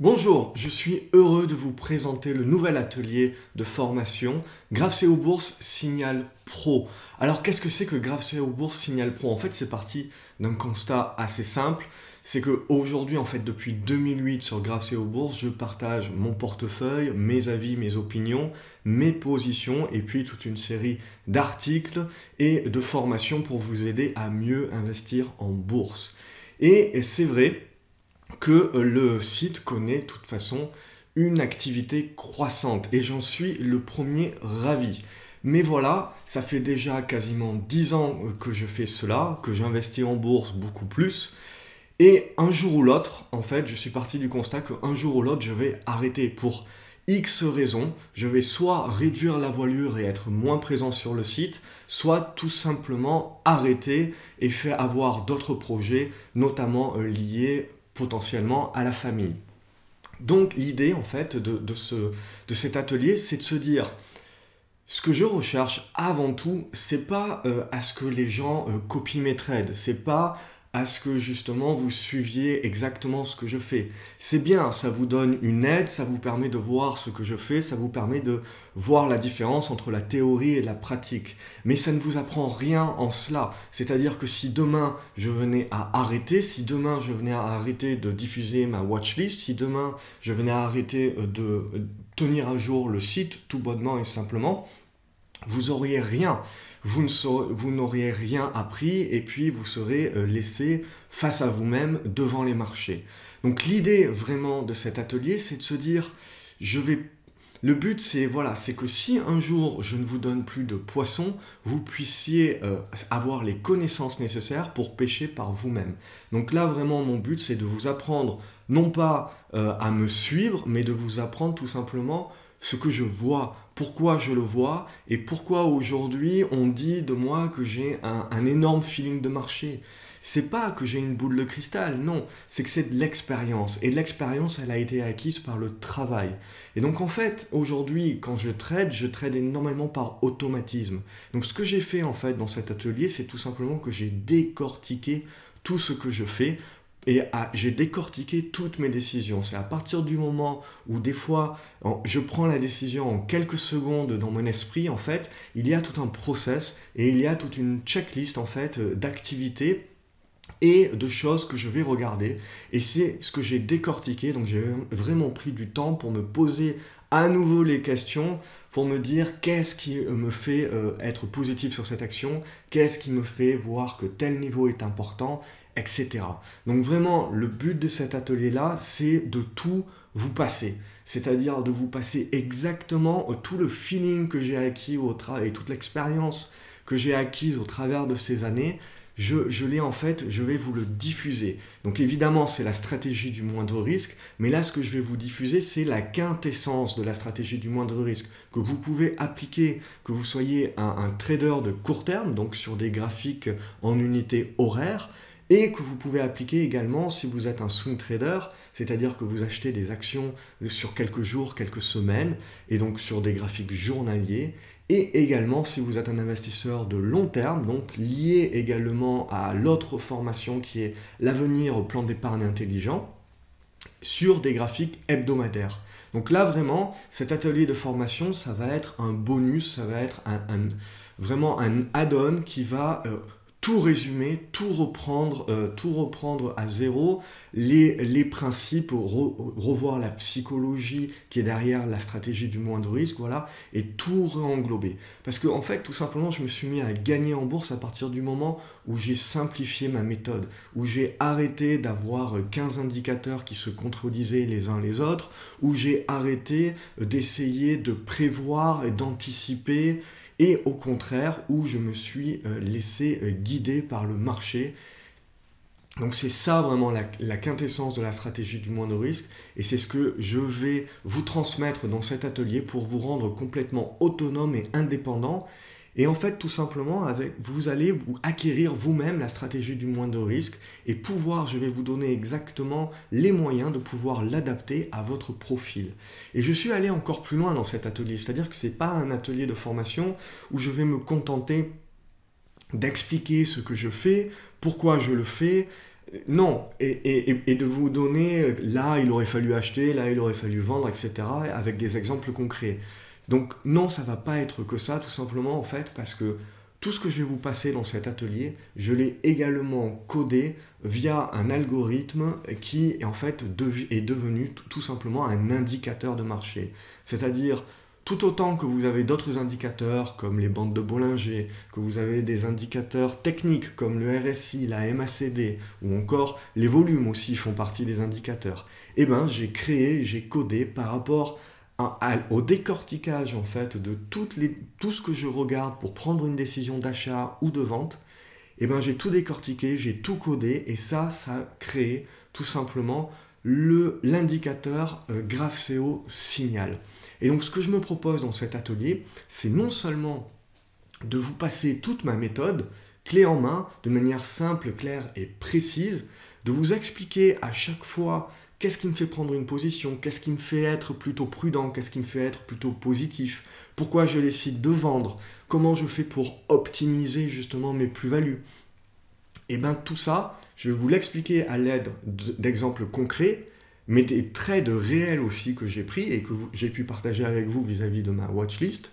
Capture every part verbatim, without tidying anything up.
Bonjour, je suis heureux de vous présenter le nouvel atelier de formation GraphSeo Bourse Signal Pro. Alors qu'est-ce que c'est que GraphSeo Bourse Signal Pro? En fait, c'est parti d'un constat assez simple. C'est qu'aujourd'hui, en fait, depuis deux mille huit sur GraphSeo Bourse, je partage mon portefeuille, mes avis, mes opinions, mes positions et puis toute une série d'articles et de formations pour vous aider à mieux investir en bourse. Et c'est vrai que le site connaît de toute façon une activité croissante et j'en suis le premier ravi. Mais voilà, ça fait déjà quasiment dix ans que je fais cela, que j'investis en bourse beaucoup plus. Et un jour ou l'autre, en fait, je suis parti du constat qu'un jour ou l'autre, je vais arrêter pour X raisons. Je vais soit réduire la voilure et être moins présent sur le site, soit tout simplement arrêter et faire avoir d'autres projets, notamment euh, liés potentiellement à la famille. Donc l'idée en fait de, de, ce, de cet atelier, c'est de se dire, ce que je recherche avant tout, c'est pas euh, à ce que les gens euh, copient mes trades, c'est pas à ce que justement vous suiviez exactement ce que je fais. C'est bien, ça vous donne une aide, ça vous permet de voir ce que je fais, ça vous permet de voir la différence entre la théorie et la pratique. Mais ça ne vous apprend rien en cela. C'est-à-dire que si demain je venais à arrêter, si demain je venais à arrêter de diffuser ma watchlist, si demain je venais à arrêter de tenir à jour le site, tout bonnement et simplement, vous n'auriez rien. Vous, ne saurez, vous n'auriez rien appris et puis vous serez laissé face à vous-même devant les marchés. Donc l'idée vraiment de cet atelier, c'est de se dire, je vais... Le but, c'est voilà, c'est que si un jour je ne vous donne plus de poissons, vous puissiez euh, avoir les connaissances nécessaires pour pêcher par vous-même. Donc là, vraiment, mon but, c'est de vous apprendre, non pas euh, à me suivre, mais de vous apprendre tout simplement ce que je vois, pourquoi je le vois et pourquoi aujourd'hui on dit de moi que j'ai un, un énorme feeling de marché. C'est pas que j'ai une boule de cristal, non, c'est que c'est de l'expérience. Et l'expérience, elle a été acquise par le travail. Et donc en fait, aujourd'hui, quand je trade, je trade énormément par automatisme. Donc ce que j'ai fait en fait dans cet atelier, c'est tout simplement que j'ai décortiqué tout ce que je fais. Et j'ai décortiqué toutes mes décisions. C'est à partir du moment où des fois je prends la décision en quelques secondes dans mon esprit, en fait, il y a tout un process et il y a toute une checklist en fait d'activités et de choses que je vais regarder. Et c'est ce que j'ai décortiqué. Donc j'ai vraiment pris du temps pour me poser à nouveau les questions, pour me dire qu'est-ce qui me fait euh, être positif sur cette action, qu'est-ce qui me fait voir que tel niveau est important, et cetera. Donc vraiment, le but de cet atelier-là, c'est de tout vous passer. C'est-à-dire de vous passer exactement tout le feeling que j'ai acquis au travail et toute l'expérience que j'ai acquise au travers de ces années. Je, je l'ai en fait, je vais vous le diffuser. Donc évidemment, c'est la stratégie du moindre risque, mais là, ce que je vais vous diffuser, c'est la quintessence de la stratégie du moindre risque que vous pouvez appliquer, que vous soyez un, un trader de court terme, donc sur des graphiques en unité horaire, et que vous pouvez appliquer également si vous êtes un swing trader, c'est-à-dire que vous achetez des actions sur quelques jours, quelques semaines, et donc sur des graphiques journaliers, et également si vous êtes un investisseur de long terme, donc lié également à l'autre formation qui est l'avenir au plan d'épargne intelligent, sur des graphiques hebdomadaires. Donc là vraiment, cet atelier de formation, ça va être un bonus, ça va être un, un, vraiment un add-on qui va... Euh, tout résumer, tout reprendre, euh, tout reprendre à zéro, les, les principes, re, revoir la psychologie qui est derrière la stratégie du moindre risque, voilà, et tout réenglober. Parce que en fait, tout simplement, je me suis mis à gagner en bourse à partir du moment où j'ai simplifié ma méthode, où j'ai arrêté d'avoir quinze indicateurs qui se contredisaient les uns les autres, où j'ai arrêté d'essayer de prévoir et d'anticiper, et au contraire où je me suis euh, laissé euh, guider par le marché. Donc c'est ça vraiment la, la quintessence de la stratégie du moindre risque et c'est ce que je vais vous transmettre dans cet atelier pour vous rendre complètement autonome et indépendant. Et en fait, tout simplement, avec, vous allez vous acquérir vous-même la stratégie du moindre risque et pouvoir, je vais vous donner exactement les moyens de pouvoir l'adapter à votre profil. Et je suis allé encore plus loin dans cet atelier, c'est-à-dire que ce n'est pas un atelier de formation où je vais me contenter d'expliquer ce que je fais, pourquoi je le fais, Non, et, et- et de vous donner, euh, là il aurait fallu acheter, là il aurait fallu vendre, et cetera, avec des exemples concrets. Donc non, ça va pas être que ça, tout simplement en fait, parce que tout ce que je vais vous passer dans cet atelier, je l'ai également codé via un algorithme qui en fait devi- est devenu tout tout simplement un indicateur de marché. C'est-à-dire, tout autant que vous avez d'autres indicateurs comme les bandes de Bollinger, que vous avez des indicateurs techniques comme le R S I, la M A C D, ou encore les volumes aussi font partie des indicateurs, eh ben j'ai créé, j'ai codé par rapport à- à- au décortiquage en fait de toutes les, tout ce que je regarde pour prendre une décision d'achat ou de vente. Eh ben j'ai tout décortiqué, j'ai tout codé et ça, ça a créé tout simplement le l'indicateur euh, GraphSeo Signal. Et donc ce que je me propose dans cet atelier, c'est non seulement de vous passer toute ma méthode, clé en main, de manière simple, claire et précise, de vous expliquer à chaque fois qu'est-ce qui me fait prendre une position, qu'est-ce qui me fait être plutôt prudent, qu'est-ce qui me fait être plutôt positif, pourquoi je décide de vendre, comment je fais pour optimiser justement mes plus-values. Et bien tout ça, je vais vous l'expliquer à l'aide d'exemples concrets, mais des traits de réel aussi que j'ai pris et que j'ai pu partager avec vous vis-à-vis de ma watchlist.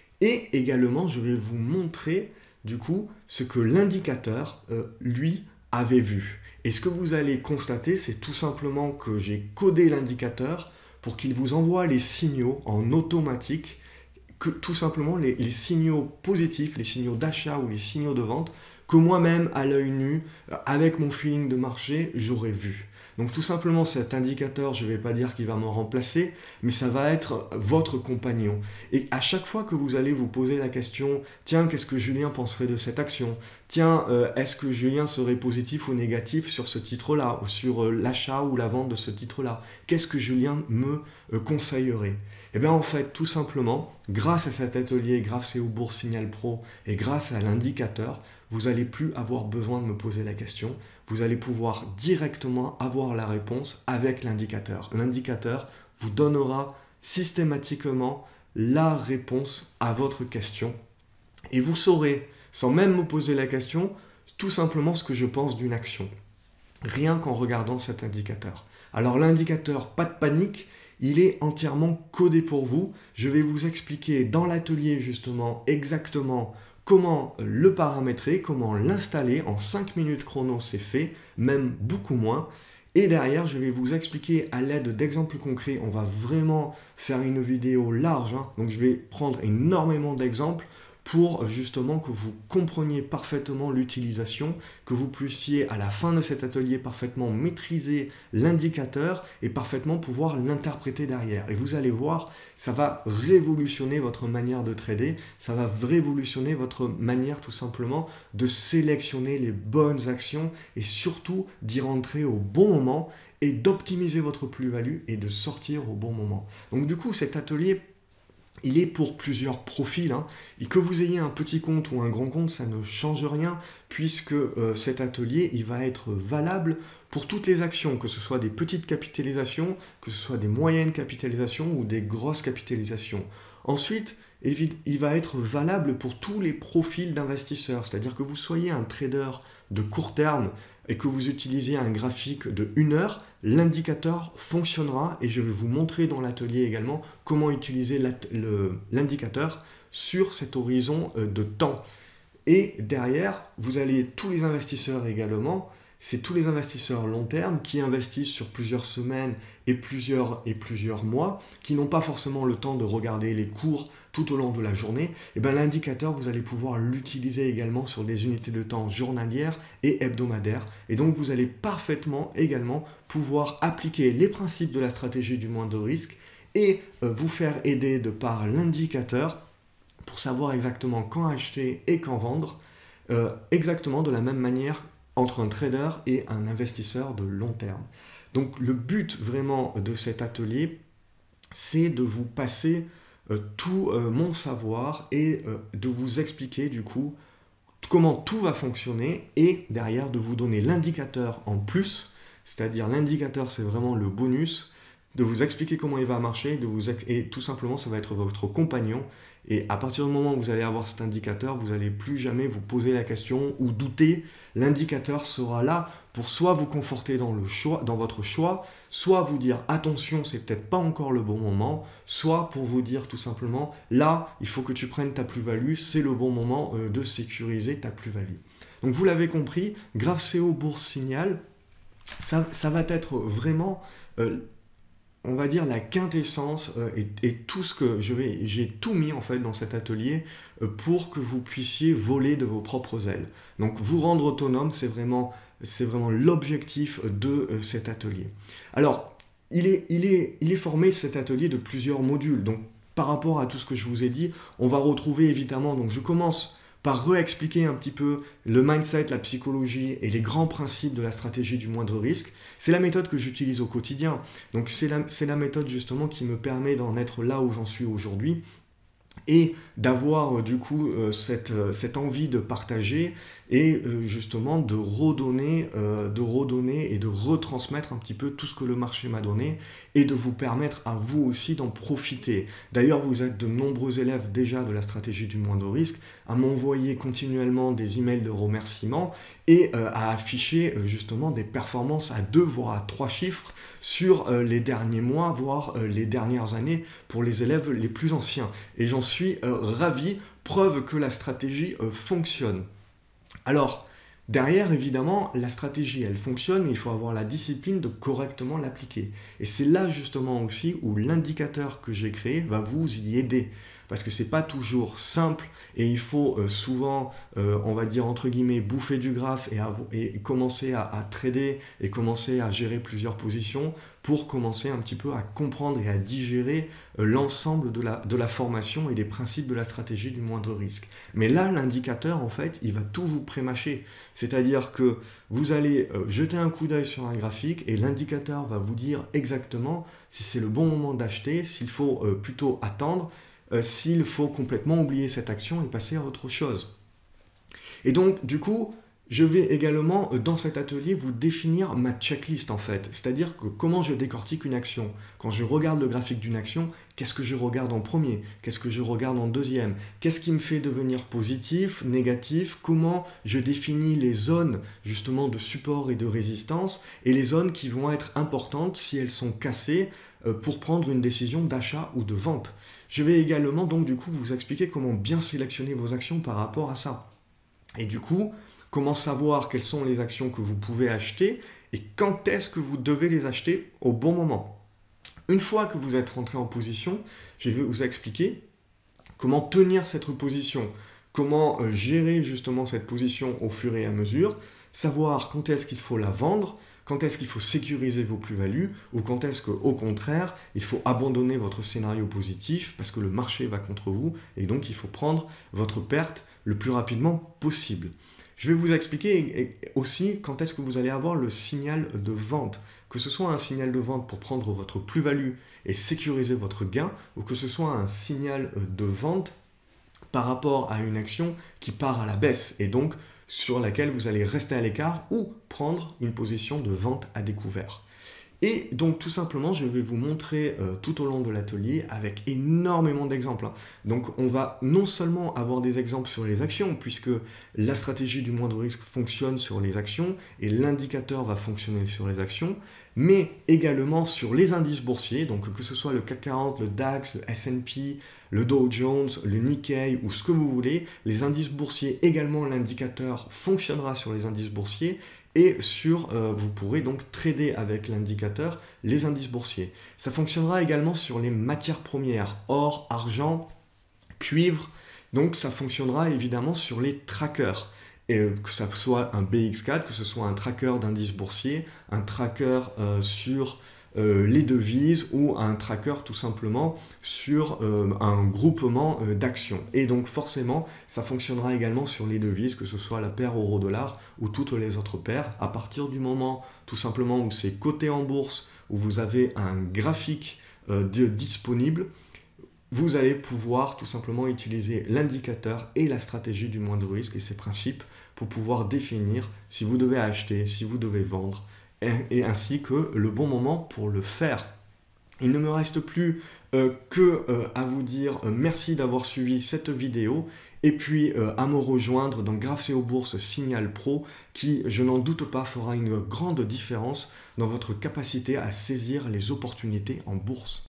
Et également, je vais vous montrer du coup ce que l'indicateur, euh, lui, avait vu. Et ce que vous allez constater, c'est tout simplement que j'ai codé l'indicateur pour qu'il vous envoie les signaux en automatique, que tout simplement les, les signaux positifs, les signaux d'achat ou les signaux de vente, que moi-même, à l'œil nu, euh, avec mon feeling de marché, j'aurais vu. Donc tout simplement cet indicateur, je ne vais pas dire qu'il va me remplacer, mais ça va être votre compagnon. Et à chaque fois que vous allez vous poser la question, tiens, qu'est-ce que Julien penserait de cette action? Tiens, euh, est-ce que Julien serait positif ou négatif sur ce titre-là, ou sur euh, l'achat ou la vente de ce titre-là? Qu'est-ce que Julien me euh, conseillerait? Eh bien en fait, tout simplement, grâce à cet atelier GraphSeo Bourse Signal Pro et grâce à l'indicateur, vous n'allez plus avoir besoin de me poser la question, vous allez pouvoir directement avoir la réponse avec l'indicateur. L'indicateur vous donnera systématiquement la réponse à votre question et vous saurez, sans même me poser la question, tout simplement ce que je pense d'une action, rien qu'en regardant cet indicateur. Alors l'indicateur, pas de panique, il est entièrement codé pour vous. Je vais vous expliquer dans l'atelier justement exactement comment le paramétrer, comment l'installer. En cinq minutes chrono, c'est fait, même beaucoup moins. Et derrière, je vais vous expliquer à l'aide d'exemples concrets. On va vraiment faire une vidéo large, hein. Donc je vais prendre énormément d'exemples pour justement que vous compreniez parfaitement l'utilisation, que vous puissiez à la fin de cet atelier parfaitement maîtriser l'indicateur et parfaitement pouvoir l'interpréter derrière. Et vous allez voir, ça va révolutionner votre manière de trader, ça va révolutionner votre manière tout simplement de sélectionner les bonnes actions et surtout d'y rentrer au bon moment et d'optimiser votre plus-value et de sortir au bon moment. Donc du coup, cet atelier, il est pour plusieurs profils, hein. Et que vous ayez un petit compte ou un grand compte, ça ne change rien, puisque euh, cet atelier, il va être valable pour toutes les actions, que ce soit des petites capitalisations, que ce soit des moyennes capitalisations ou des grosses capitalisations. Ensuite, il va être valable pour tous les profils d'investisseurs, c'est-à-dire que vous soyez un trader de court terme et que vous utilisiez un graphique de une heure, l'indicateur fonctionnera et je vais vous montrer dans l'atelier également comment utiliser l'indicateur sur cet horizon de temps. Et derrière, vous allez tous les investisseurs également, c'est tous les investisseurs long terme qui investissent sur plusieurs semaines et plusieurs, et plusieurs mois, qui n'ont pas forcément le temps de regarder les cours tout au long de la journée. Et bien l'indicateur, vous allez pouvoir l'utiliser également sur des unités de temps journalières et hebdomadaires. Et donc vous allez parfaitement également pouvoir appliquer les principes de la stratégie du moindre risque et euh, vous faire aider de par l'indicateur pour savoir exactement quand acheter et quand vendre, euh, exactement de la même manière entre un trader et un investisseur de long terme. Donc le but vraiment de cet atelier, c'est de vous passer euh, tout euh, mon savoir et euh, de vous expliquer du coup comment tout va fonctionner et derrière de vous donner l'indicateur en plus, c'est-à-dire l'indicateur c'est vraiment le bonus de vous expliquer comment il va marcher, de vous, et tout simplement, ça va être votre compagnon. Et à partir du moment où vous allez avoir cet indicateur, vous n'allez plus jamais vous poser la question ou douter. L'indicateur sera là pour soit vous conforter dans, le choix, dans votre choix, soit vous dire attention, c'est peut-être pas encore le bon moment, soit pour vous dire tout simplement là, il faut que tu prennes ta plus-value, c'est le bon moment euh, de sécuriser ta plus-value. Donc vous l'avez compris, GraphCO Bourse Signal, ça, ça va être vraiment... Euh, on va dire la quintessence euh, et, et tout ce que je vais, j'ai tout mis en fait dans cet atelier euh, pour que vous puissiez voler de vos propres ailes. Donc vous rendre autonome, c'est vraiment, c'est vraiment l'objectif de euh, cet atelier. Alors, il est, il, est, il est formé cet atelier de plusieurs modules. Donc par rapport à tout ce que je vous ai dit, on va retrouver évidemment, donc je commence par réexpliquer un petit peu le mindset, la psychologie et les grands principes de la stratégie du moindre risque. C'est la méthode que j'utilise au quotidien. Donc c'est la, c'est la méthode justement qui me permet d'en être là où j'en suis aujourd'hui et d'avoir du coup euh, cette, euh, cette envie de partager et euh, justement de redonner, euh, de redonner et de retransmettre un petit peu tout ce que le marché m'a donné et de vous permettre à vous aussi d'en profiter. D'ailleurs, vous êtes de nombreux élèves déjà de la stratégie du moindre risque à m'envoyer continuellement des emails de remerciements et euh, à afficher euh, justement des performances à deux voire à trois chiffres sur euh, les derniers mois, voire euh, les dernières années pour les élèves les plus anciens. Et j'en suis euh, ravi, preuve que la stratégie euh, fonctionne. Alors, derrière, évidemment, la stratégie, elle fonctionne, mais il faut avoir la discipline de correctement l'appliquer. Et c'est là, justement, aussi, où l'indicateur que j'ai créé va vous y aider. Parce que c'est pas toujours simple, et il faut euh, souvent, euh, on va dire, entre guillemets, bouffer du graphe et, à, et commencer à, à trader, et commencer à gérer plusieurs positions, pour commencer un petit peu à comprendre et à digérer euh, l'ensemble de la, de la formation et des principes de la stratégie du moindre risque. Mais là, l'indicateur, en fait, il va tout vous prémâcher. C'est-à-dire que vous allez euh, jeter un coup d'œil sur un graphique et l'indicateur va vous dire exactement si c'est le bon moment d'acheter, s'il faut euh, plutôt attendre, euh, s'il faut complètement oublier cette action et passer à autre chose. Et donc, du coup, je vais également, dans cet atelier, vous définir ma checklist en fait. C'est-à-dire que comment je décortique une action. Quand je regarde le graphique d'une action, qu'est-ce que je regarde en premier? Qu'est-ce que je regarde en deuxième? Qu'est-ce qui me fait devenir positif, négatif? Comment je définis les zones justement de support et de résistance et les zones qui vont être importantes si elles sont cassées euh, pour prendre une décision d'achat ou de vente. Je vais également donc du coup vous expliquer comment bien sélectionner vos actions par rapport à ça. Et du coup, comment savoir quelles sont les actions que vous pouvez acheter et quand est-ce que vous devez les acheter au bon moment. Une fois que vous êtes rentré en position, je vais vous expliquer comment tenir cette position, comment euh, gérer justement cette position au fur et à mesure, savoir quand est-ce qu'il faut la vendre, quand est-ce qu'il faut sécuriser vos plus-values ou quand est-ce qu'au contraire, il faut abandonner votre scénario positif parce que le marché va contre vous et donc il faut prendre votre perte le plus rapidement possible. Je vais vous expliquer aussi quand est-ce que vous allez avoir le signal de vente. Que ce soit un signal de vente pour prendre votre plus-value et sécuriser votre gain, ou que ce soit un signal de vente par rapport à une action qui part à la baisse et donc sur laquelle vous allez rester à l'écart ou prendre une position de vente à découvert. Et donc tout simplement, je vais vous montrer euh, tout au long de l'atelier avec énormément d'exemples. Hein. Donc on va non seulement avoir des exemples sur les actions, puisque la stratégie du moindre risque fonctionne sur les actions et l'indicateur va fonctionner sur les actions, mais également sur les indices boursiers, donc que ce soit le C A C quarante, le DAX, le S and P, le Dow Jones, le Nikkei ou ce que vous voulez. Les indices boursiers également, l'indicateur fonctionnera sur les indices boursiers. Et sur, euh, vous pourrez donc trader avec l'indicateur les indices boursiers. Ça fonctionnera également sur les matières premières, or, argent, cuivre. Donc ça fonctionnera évidemment sur les trackers. Et que ce soit un B X quatre, que ce soit un tracker d'indices boursiers, un tracker euh, sur euh, les devises ou un tracker tout simplement sur euh, un groupement euh, d'actions. Et donc forcément, ça fonctionnera également sur les devises, que ce soit la paire euro-dollar ou toutes les autres paires. À partir du moment tout simplement où c'est coté en bourse, où vous avez un graphique euh, de, disponible, vous allez pouvoir tout simplement utiliser l'indicateur et la stratégie du moindre risque et ses principes pour pouvoir définir si vous devez acheter, si vous devez vendre, et ainsi que le bon moment pour le faire. Il ne me reste plus euh, que euh, à vous dire euh, merci d'avoir suivi cette vidéo et puis euh, à me rejoindre dans GraphSeo Bourse Signal Pro qui, je n'en doute pas, fera une grande différence dans votre capacité à saisir les opportunités en bourse.